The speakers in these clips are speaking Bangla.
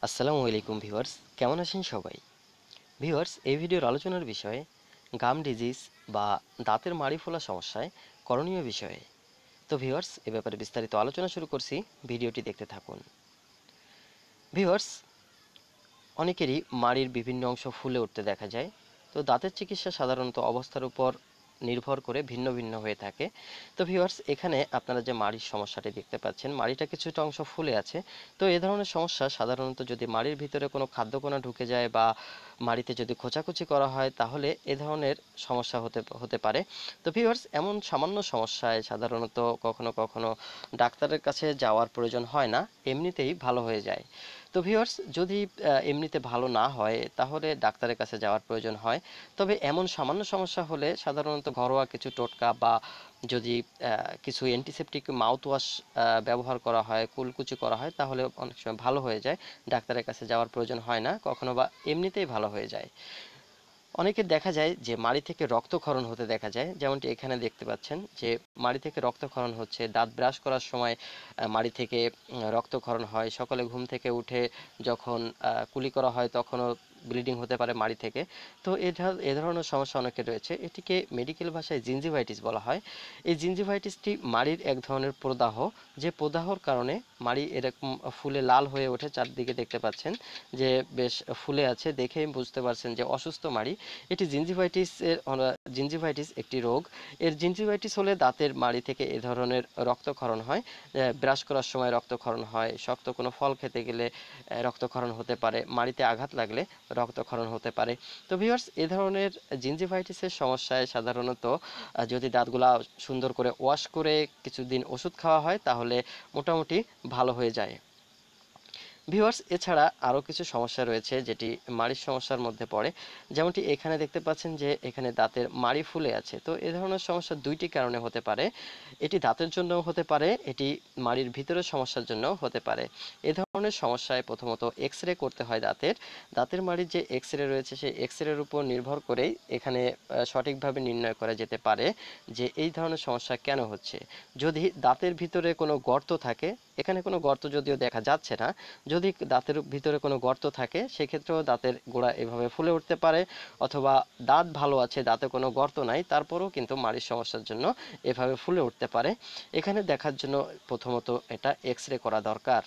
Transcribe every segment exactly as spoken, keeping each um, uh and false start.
আসসালামু আলাইকুম ভিউয়ার্স, কেমন আছেন সবাই? ভিউয়ার্স, এই ভিডিওর আলোচনার বিষয় গাম ডিজিজ বা দাঁতের মাড়ি ফোলা সমস্যায় করণীয় বিষয়ে। তো ভিউয়ার্স, এ ব্যাপারে বিস্তারিত আলোচনা শুরু করছি, ভিডিওটি দেখতে থাকুন। ভিউয়ার্স, অনেকেরই মাড়ির বিভিন্ন অংশ ফুলে উঠতে দেখা যায়। তো দাঁতের চিকিৎসা সাধারণত অবস্থার উপর নির্ভর করে ভিন্ন ভিন্ন হয়ে থাকে। তো ভিউয়ার্স, এখানে আপনারা যে মাড়ির সমস্যাটি দেখতে পাচ্ছেন, মাড়িটা কিছুটা অংশ ফুলে আছে। তো এ ধরনের সমস্যা সাধারণত যদি মাড়ির ভিতরে কোনো খাদ্যকণা ঢুকে যায় বা মাড়িতে যদি খোঁচাখুচি করা হয়, তাহলে এ ধরনের সমস্যা হতে হতে পারে। তো ভিউয়ার্স, এমন সামান্য সমস্যায় সাধারণত কখনো কখনো ডাক্তারের কাছে যাওয়ার প্রয়োজন হয় না, এমনিতেই ভালো হয়ে যায়। তো ভিউয়ার্স, যদি আহ, এমনিতে ভালো না হয় তাহলে ডাক্তারের কাছে যাওয়ার প্রয়োজন হয়। তবে এমন সামান্য সমস্যা হলে সাধারণত ঘরোয়া কিছু টোটকা বা যদি আহ, কিছু অ্যান্টিসেপটিক মাউথ ওয়াশ ব্যবহার করা হয়, কুলকুচি করা হয়, তাহলে অনেক সময় ভালো হয়ে যায়। ডাক্তারের কাছে যাওয়ার প্রয়োজন হয় না, কখনো বা এমনিতেই ভালো হয়ে যায়। অনেকের দেখা যায় যে মাড়ি থেকে রক্তক্ষরণ হতে দেখা যায়, যেমনটি এখানে দেখতে পাচ্ছেন যে মাড়ি থেকে রক্তক্ষরণ হচ্ছে। দাঁত ব্রাশ করার সময় আহ, মাড়ি থেকে উম, রক্তক্ষরণ হয়। সকালে ঘুম থেকে উঠে যখন আহ, কুলি করা হয় তখনও ব্লিডিং হতে পারে মাড়ি থেকে। তো এ ধর- এ ধরনের সমস্যা অনেকের রয়েছে। এটিকে মেডিকেল ভাষায় জিঞ্জিভাইটিস বলা হয়। এই জিঞ্জিভাইটিসটি মাড়ির এক ধরনের প্রদাহ, যে প্রদাহর কারণে মাড়ি এরকম ফুলে লাল হয়ে ওঠে। চারদিকে দেখতে পাচ্ছেন যে বেশ ফুলে আছে, দেখেই বুঝতে পারছেন যে অসুস্থ মাড়ি। এটি জিঞ্জিভাইটিস এর জিঞ্জিভাইটিস একটি রোগ। এর জিঞ্জিভাইটিস হলে দাঁতের মাড়ি থেকে এ ধরনের রক্তক্ষরণ হয়। ব্রাশ করার সময় রক্তক্ষরণ হয়, শক্ত কোনো ফল খেতে গেলে আহ, রক্তক্ষরণ হতে পারে, মাড়িতে আঘাত লাগলে রক্তক্ষরণ হতে পারে। তো ভিউয়ার্স, এ ধরনের জিঞ্জিভাইটিসের সমস্যায় সাধারণত আহ, যদি দাঁতগুলা সুন্দর করে ওয়াশ করে কিছুদিন ওষুধ খাওয়া হয় তাহলে মোটামুটি ভালো হয়ে যায়। ভিউয়ার্স, এছাড়া আরও কিছু সমস্যা রয়েছে যেটি মাড়ির সমস্যার মধ্যে পড়ে। যেমনটি এখানে দেখতে পাচ্ছেন যে এখানে দাঁতের মাড়ি ফুলে আছে। তো এ ধরনের সমস্যা দুইটি কারণে হতে পারে। এটি দাঁতের জন্যও হতে পারে, এটি মাড়ির ভিতরের সমস্যার জন্যও হতে পারে। এ ধরনের সমস্যায় প্রথমত এক্স রে করতে হয় দাঁতের। দাঁতের মাড়ির যে এক্স রে রয়েছে সেই এক্স রের উপর নির্ভর করেই এখানে আহ, সঠিকভাবে নির্ণয় করা যেতে পারে যে এই ধরনের সমস্যা কেন হচ্ছে। যদি দাঁতের ভিতরে কোনো গর্ত থাকে, এখানে কোনো গর্ত যদিও দেখা যাচ্ছে না, যদি দাঁতের ভিতরে কোনো গর্ত থাকে সেক্ষেত্রেও দাঁতের গোড়া এভাবে ফুলে উঠতে পারে। অথবা দাঁত ভালো আছে, দাঁতে কোনো গর্ত নাই, তারপরেও কিন্তু মাড়ির সমস্যার জন্য এভাবে ফুলে উঠতে পারে। এখানে দেখার জন্য প্রথমত এটা এক্স রে করা দরকার।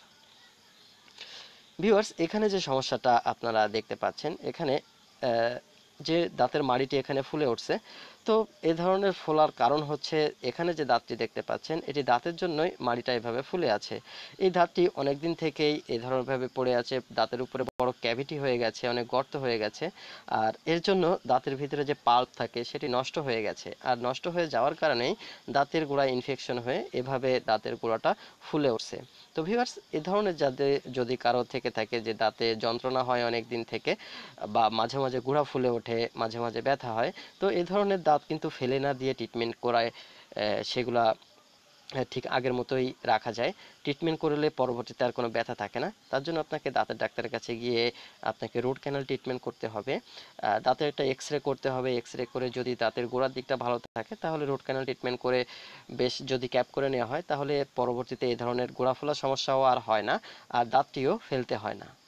ভিউয়ার্স, এখানে যে সমস্যাটা আপনারা দেখতে পাচ্ছেন, এখানে আহ, যে দাঁতের মাড়িটি এখানে ফুলে উঠছে। তো এ ধরনের ফোলার কারণ হচ্ছে এখানে যে দাঁতটি দেখতে পাচ্ছেন এটি দাঁতের জন্যই মাড়িটা এভাবে ফুলে আছে। এই দাঁতটি অনেকদিন থেকেই এই ধরনের ভাবে পড়ে আছে, দাঁতের উপরে বড় ক্যাভিটি হয়ে গেছে, অনেক গর্ত হয়ে গেছে। আর এর জন্য দাঁতের ভিতরে যে পাল্প থাকে সেটি নষ্ট হয়ে গেছে, আর নষ্ট হয়ে যাওয়ার কারণেই দাঁতের গোড়ায় ইনফেকশন হয়ে এভাবে দাঁতের গোড়াটা ফুলে উঠছে। তো ভিউয়ার্স, এ ধরনের যাদের যদি কারো থেকে থাকে যে দাঁতে যন্ত্রণা হয় অনেক দিন থেকে, বা মাঝে মাঝে গুঁড়া ফুলে ওঠে, মাঝে মাঝে ব্যথা হয়, তো এই ধরনের দাঁত কিন্তু ফেলে না দিয়ে ট্রিটমেন্ট করায় আহ, সেগুলা আহ, ঠিক আগের মতোই রাখা যায়। ট্রিটমেন্ট করলে পরবর্তীতে আর কোনো ব্যথা থাকে না। তার জন্য আপনাকে দাঁতের ডাক্তারের কাছে গিয়ে আপনাকে রুট ক্যানাল ট্রিটমেন্ট করতে হবে। আহ, দাঁতের একটা এক্স রে করতে হবে। এক্স রে করে যদি দাঁতের গোড়ার দিকটা ভালো থাকে তাহলে রুট ক্যানাল ট্রিটমেন্ট করে বেশ যদি ক্যাপ করে নেওয়া হয় তাহলে পরবর্তীতে এই ধরনের গোড়া ফোলা সমস্যাও আর হয় না, আর দাঁতটিও ফেলতে হয় না।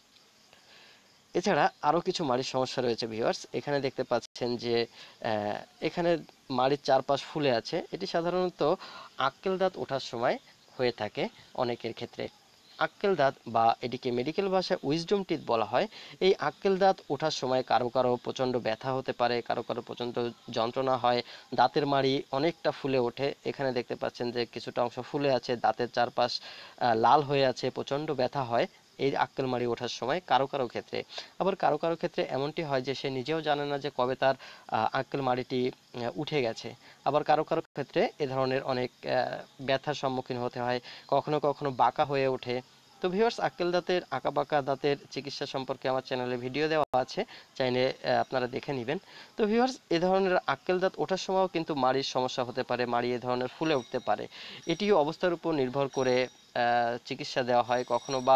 এছাড়া আরও কিছু মাড়ির সমস্যা রয়েছে ভিউয়ার্স। এখানে দেখতে পাচ্ছেন যে আহ, এখানে মাড়ির চারপাশ ফুলে আছে। এটি সাধারণত আক্কেল দাঁত ওঠার সময় হয়ে থাকে অনেকের ক্ষেত্রে। আক্কেল দাঁত বা এটিকে মেডিকেল ভাষায় উইজডম টিথ বলা হয়। এই আক্কেল দাঁত ওঠার সময় কারো কারো প্রচণ্ড ব্যথা হতে পারে, কারো কারো প্রচণ্ড যন্ত্রণা হয়, দাঁতের মাড়ি অনেকটা ফুলে ওঠে। এখানে দেখতে পাচ্ছেন যে কিছুটা অংশ ফুলে আছে, দাঁতের চারপাশ আহ, লাল হয়ে আছে, প্রচণ্ড ব্যথা হয় এই আক্কেল মাড়ি ওঠার সময় কারো কারো ক্ষেত্রে। আবার কারো কারো ক্ষেত্রে এমনটি হয় যে সে নিজেও জানে না যে কবে তার আহ, আক্কেল মাড়িটি আহ, উঠে গেছে। আবার কারো কারো ক্ষেত্রে এ ধরনের অনেক আহ, ব্যথার সম্মুখীন হতে হয়, কখনো কখনো বাঁকা হয়ে ওঠে। তো ভিউয়ার্স, আক্কেল দাঁতের আঁকা বাঁকা দাঁতের চিকিৎসা সম্পর্কে আমার চ্যানেলে ভিডিও দেওয়া আছে, চাইলে আহ, আপনারা দেখে নেবেন। তো ভিউয়ার্স, এ ধরনের আক্কেল দাঁত ওঠার সময়ও কিন্তু মাড়ির সমস্যা হতে পারে, মাড়ি এ ধরনের ফুলে উঠতে পারে। এটিও অবস্থার উপর নির্ভর করে আহ, চিকিৎসা দেওয়া হয়। কখনো বা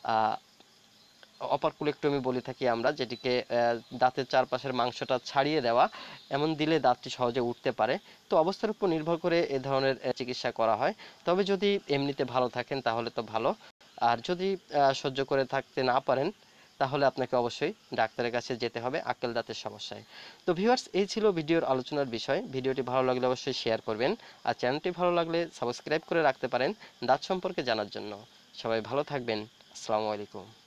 অপারকুলেক্টমি বলে থাকি আমরা, যেটিকে আহ, দাঁতের চারপাশের মাংসটা ছাড়িয়ে দেওয়া, এমন দিলে দাঁতটি সহজে উঠতে পারে। তো অবস্থার উপর নির্ভর করে এ ধরনের আহ, চিকিৎসা করা হয়। তবে যদি এমনিতে ভালো থাকেন তাহলে তো ভালো, আর যদি আহ, সহ্য করে থাকতে না পারেন তাহলে আপনাকে অবশ্যই ডাক্তারের কাছে যেতে হবে আক্কেল দাঁতের সমস্যায়। তো ভিউয়ার্স, এই ছিল ভিডিওর আলোচনার বিষয়। ভিডিওটি ভালো লাগলে অবশ্যই শেয়ার করবেন, আর চ্যানেলটি ভালো লাগলে সাবস্ক্রাইব করে রাখতে পারেন দাঁত সম্পর্কে জানার জন্য। সবাই ভালো থাকবেন। আসসালামু আলাইকুম।